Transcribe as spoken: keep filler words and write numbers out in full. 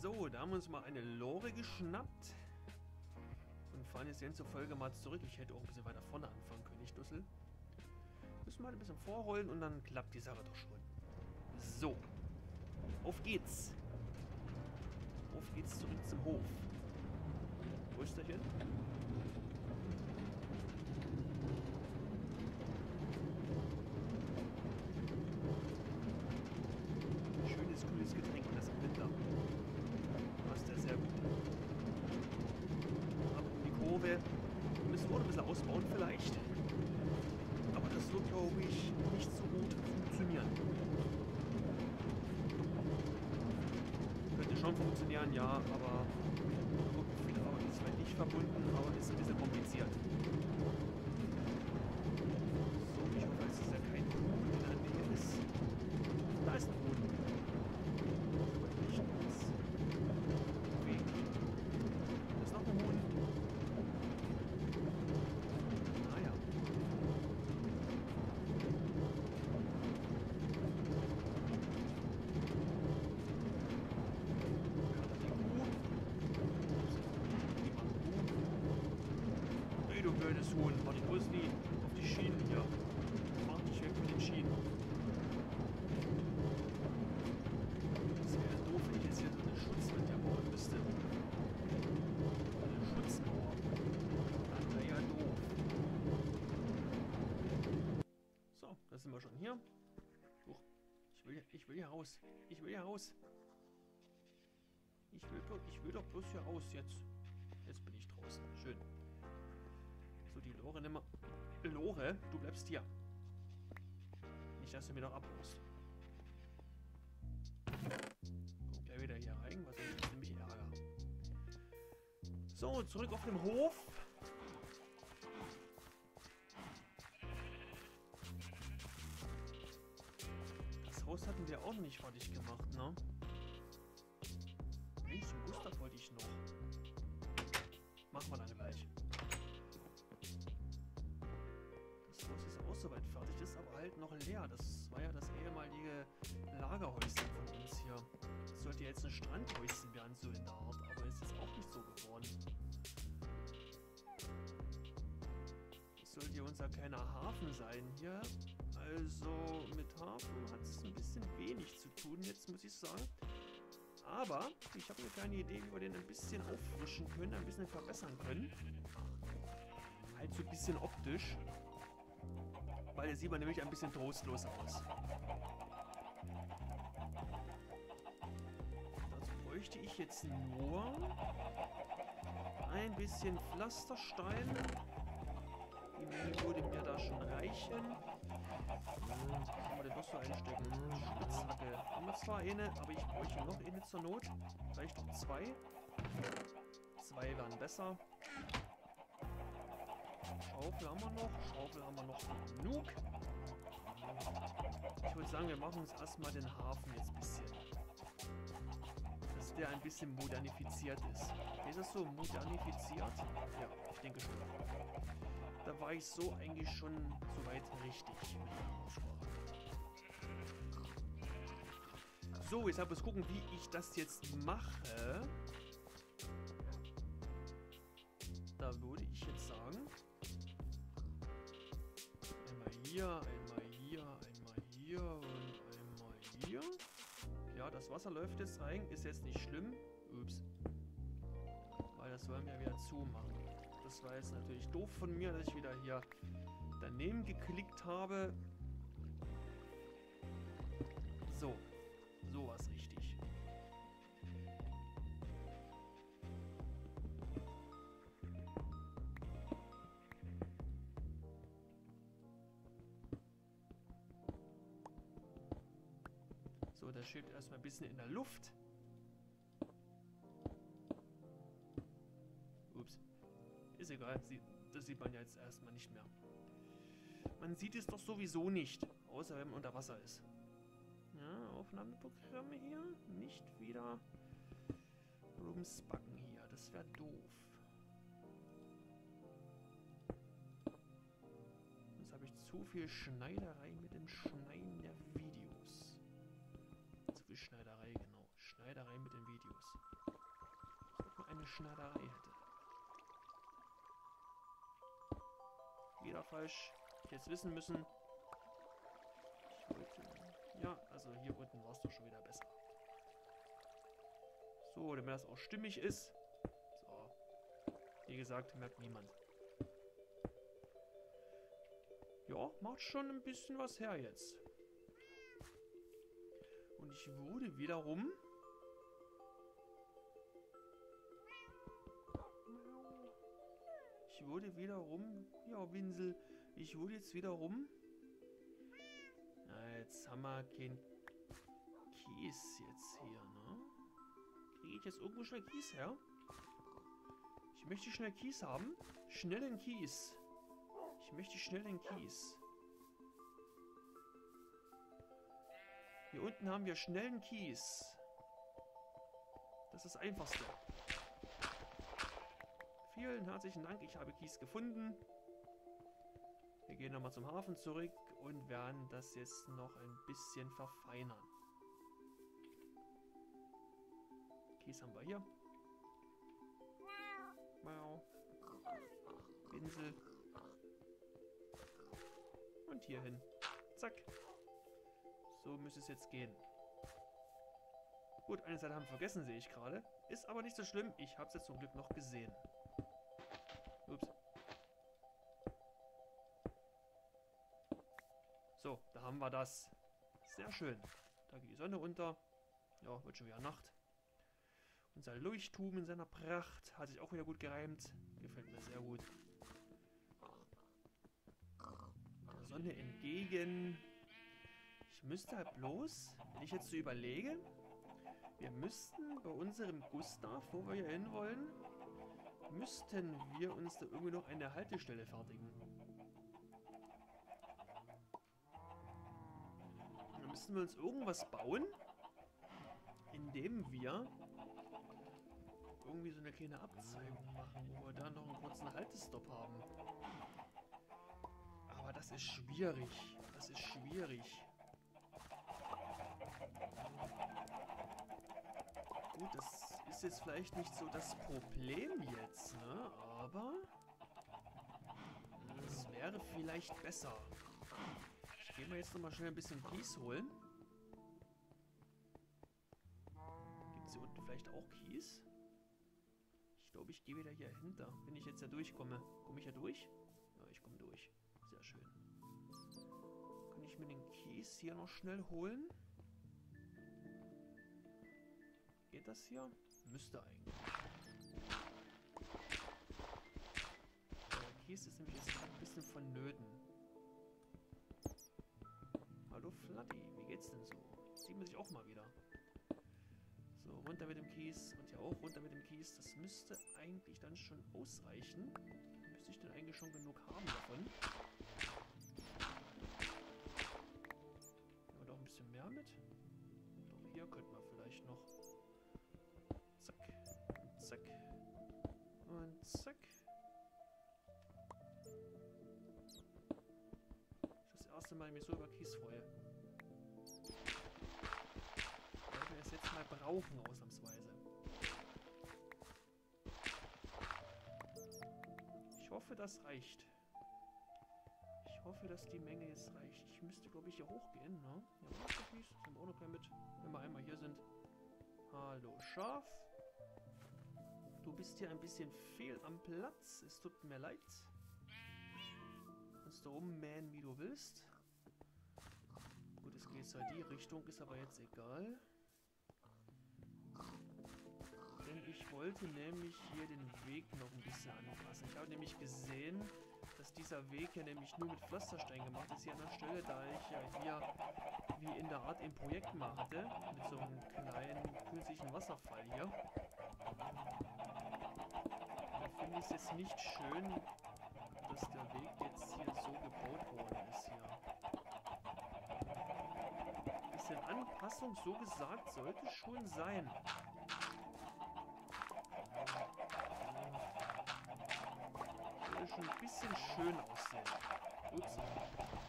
So, da haben wir uns mal eine Lore geschnappt. Und fahren jetzt hier zur Folge mal zurück. Ich hätte auch ein bisschen weiter vorne anfangen können, nicht Dussel. Müssen wir halt ein bisschen vorrollen und dann klappt die Sache doch schon. So. Auf geht's. Auf geht's zurück zum Hof. Wo ist der hin? Schönes, kühles Getränk und das im Winter. Passt ja sehr gut. Ab um die Kurve. Müssen wir auch ein bisschen ausbauen vielleicht. Aber das wird, glaube ich, nicht so gut funktionieren. Könnte schon funktionieren, ja, aber wirklich viel Arbeit ist vielleicht nicht verbunden, aber ist ein bisschen kompliziert. So, ich hoffe, dass es ja kein Huhn in der Nähe ist. Da ist ein Huhn. Nicht uns. Weg. Da ist noch ein Huhn. Naja. Hey, du blödes Huhn. Warte, ich muss die auf die Schienen hier. Mach dich weg mit den Schienen. Das wäre doof, wenn ich jetzt hier so eine Schutzwand ja bauen müsste. Eine Schutzmauer. Das wäre ja doof. So, da sind wir schon hier. Huch. Ich will, ich will hier raus. Ich will hier raus. Ich will, ich will doch bloß hier raus jetzt. Jetzt bin ich draußen. Schön. So, die Lore nimm mal. Lore, du bleibst hier. Nicht, dass du mir noch abholst. Kommt gleich wieder hier rein, was ich nämlich ärger. So, zurück auf dem Hof. Das Haus hatten wir auch noch nicht fertig gemacht, ne? Mensch, ein Gustav wollte ich noch. Machen wir dann gleich. Das Haus ist auch soweit fertig, ist aber halt noch leer. Das war ja das ehemalige Lagerhäuschen von uns hier. Das sollte jetzt ein Strandhäuschen werden, so in der Art, aber ist jetzt auch nicht so geworden. Das sollte ja unser kleiner Hafen sein hier. Also mit Hafen hat es ein bisschen wenig zu tun, jetzt muss ich sagen. Aber ich habe eine kleine Idee, wie wir den ein bisschen auffrischen können, ein bisschen verbessern können. Halt so ein bisschen optisch. Weil der sieht man nämlich ein bisschen trostlos aus. Dazu bräuchte ich jetzt nur ein bisschen Pflasterstein. Die Menge würde mir da schon reichen. Was kann man denn noch so einstecken? Spitzhacke. Haben wir zwar eine, aber ich bräuchte noch eine zur Not. Vielleicht noch zwei. Zwei wären besser. Schaufel haben wir noch. Schaufel haben wir noch genug. Ich würde sagen, wir machen uns erstmal den Hafen jetzt ein bisschen. Dass der ein bisschen modernifiziert ist. Ist das so modernifiziert? Ja, ich denke schon. Da war ich so eigentlich schon soweit richtig mit der Aussprache. So, jetzt habe ich gucken, wie ich das jetzt mache. Da würde ich jetzt sagen, einmal hier, einmal hier, einmal hier und einmal hier. Ja, das Wasser läuft jetzt rein, ist jetzt nicht schlimm. Ups. Weil das wollen wir wieder zumachen. Das war jetzt natürlich doof von mir, dass ich wieder hier daneben geklickt habe. So, so war es richtig. So, das schwebt erstmal ein bisschen in der Luft. Ups. Ist egal, das sieht man ja jetzt erstmal nicht mehr. Man sieht es doch sowieso nicht, außer wenn man unter Wasser ist. Ja, Aufnahmeprogramme hier. Nicht wieder rumspacken hier, das wäre doof. Sonst habe ich zu viel Schneiderei mit dem Schneiden der Videos. Zu viel Schneiderei, genau. Schneiderei mit den Videos. Schneiderei hätte. Wieder falsch. Ich hätte es wissen müssen. Ich wollte... Ja, also hier unten war es doch schon wieder besser. So, damit das auch stimmig ist. So. Wie gesagt, merkt niemand. Ja, macht schon ein bisschen was her jetzt. Und ich wurde wiederum... Ich wurde wiederum... Ja, Winsel. Ich wurde jetzt wiederum... Na, jetzt haben wir kein Kies jetzt hier, ne? Kriege ich jetzt irgendwo schnell Kies her? Ich möchte schnell Kies haben. Schnellen Kies. Ich möchte schnell den Kies. Hier unten haben wir schnellen Kies. Das ist das Einfachste. Vielen herzlichen Dank, ich habe Kies gefunden. Wir gehen nochmal zum Hafen zurück und werden das jetzt noch ein bisschen verfeinern. Kies haben wir hier. Mau. Pinsel. Und hier hin. Zack. So müsste es jetzt gehen. Gut, eine Seite haben wir vergessen, sehe ich gerade. Ist aber nicht so schlimm. Ich habe es jetzt zum Glück noch gesehen. Ups. So, da haben wir das. Sehr schön. Da geht die Sonne unter. Ja, wird schon wieder Nacht. Unser Leuchtturm in seiner Pracht hat sich auch wieder gut gereimt. Gefällt mir sehr gut. Der Sonne entgegen. Ich müsste halt bloß, wenn ich jetzt so überlege, wir müssten bei unserem Gustav, wo wir hier hin wollen, müssten wir uns da irgendwie noch eine Haltestelle fertigen. Dann müssten wir uns irgendwas bauen, indem wir irgendwie so eine kleine Abzweigung machen, wo wir dann noch einen kurzen Haltestopp haben. Aber das ist schwierig. Das ist schwierig. Gut, das ist jetzt vielleicht nicht so das Problem jetzt, ne? Aber es wäre vielleicht besser. Ich gehe mal jetzt nochmal schnell ein bisschen Kies holen. Gibt es hier unten vielleicht auch Kies? Ich glaube, ich gehe wieder hier hinter. Wenn ich jetzt ja durchkomme. Komme ich ja durch? Ja, ich komme durch. Sehr schön. Kann ich mir den Kies hier noch schnell holen? Geht das hier? Müsste eigentlich. Der Kies ist nämlich jetzt ein bisschen vonnöten. Hallo Fladdy, wie geht's denn so? Sieht man sich auch mal wieder. So, runter mit dem Kies und hier auch runter mit dem Kies. Das müsste eigentlich dann schon ausreichen. Müsste ich dann eigentlich schon genug haben davon. Nehmen wir doch ein bisschen mehr mit. Doch hier könnten wir vielleicht noch. Zack. Und zack. Und zack. Das erste Mal, mich so über Kies freue. Weil wir es jetzt mal brauchen, ausnahmsweise. Ich hoffe, das reicht. Ich hoffe, dass die Menge jetzt reicht. Ich müsste, glaube ich, hier hochgehen, ne? Ja, Kies, das haben wir auch noch kein mit, wenn wir einmal hier sind. Hallo, Schaf. Du bist hier ein bisschen fehl am Platz. Es tut mir leid. Kannst du rummähen, wie du willst. Gut, es geht zwar die Richtung, ist aber jetzt egal. Denn ich wollte nämlich hier den Weg noch ein bisschen anpassen. Ich habe nämlich gesehen, dass dieser Weg ja nämlich nur mit Pflasterstein gemacht ist hier an der Stelle, da ich ja hier wie in der Art ein Projekt mal hatte, mit so einem kleinen künstlichen Wasserfall hier. Da finde ich es jetzt nicht schön, dass der Weg jetzt hier so gebaut worden ist hier. Ein bisschen Anpassung, so gesagt, sollte schon sein. Sollte schon ein bisschen schön aussehen. Ups.